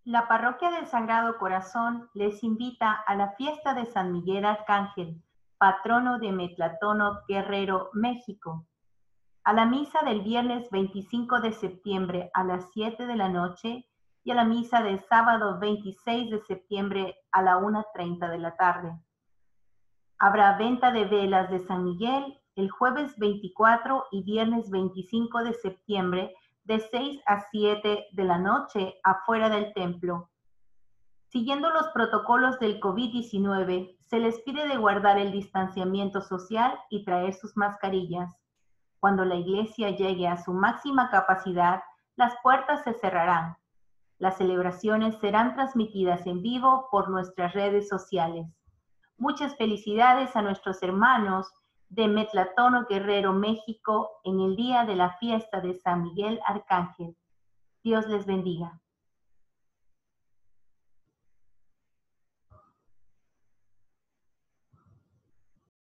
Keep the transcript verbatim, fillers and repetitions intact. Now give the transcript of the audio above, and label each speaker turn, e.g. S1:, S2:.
S1: La Parroquia del Sagrado Corazón les invita a la fiesta de San Miguel Arcángel, patrono de Metlatono, Guerrero, México, a la misa del viernes veinticinco de septiembre a las siete de la noche y a la misa del sábado veintiséis de septiembre a la una treinta de la tarde. Habrá venta de velas de San Miguel el jueves veinticuatro y viernes veinticinco de septiembre de seis a siete de la noche afuera del templo. Siguiendo los protocolos del COVID diecinueve, se les pide de guardar el distanciamiento social y traer sus mascarillas. Cuando la iglesia llegue a su máxima capacidad, las puertas se cerrarán. Las celebraciones serán transmitidas en vivo por nuestras redes sociales. Muchas felicidades a nuestros hermanos de Metlatono, Guerrero, México, en el día de la fiesta de San Miguel Arcángel. Dios les bendiga.